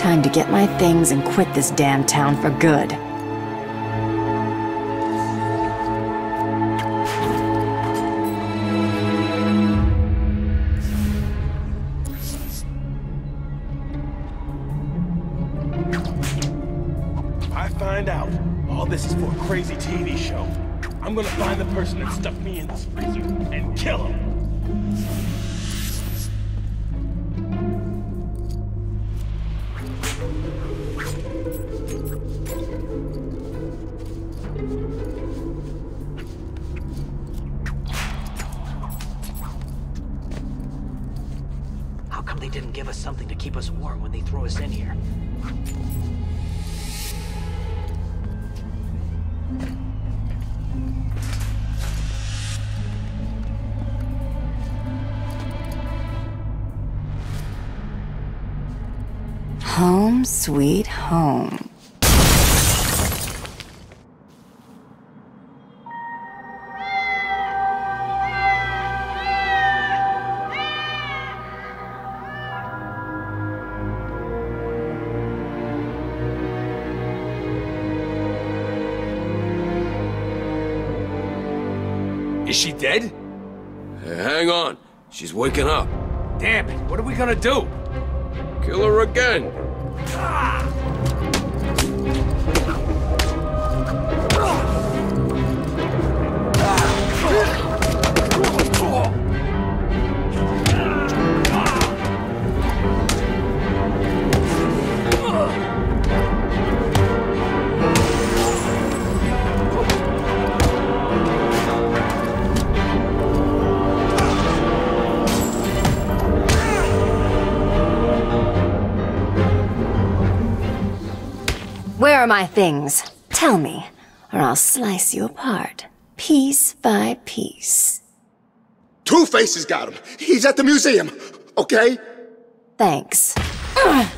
Time to get my things and quit this damn town for good. I find out all this is for a crazy TV show, I'm gonna find the person that stuck me in this freezer and kill him. How come they didn't give us something to keep us warm when they threw us in here? Home sweet home. Is she dead? Hey, hang on. She's waking up. Damn it, what are we gonna do? Kill her again. Where are my things? Tell me, or I'll slice you apart, piece by piece. Two-Face has got him. He's at the museum, okay? Thanks. Ugh.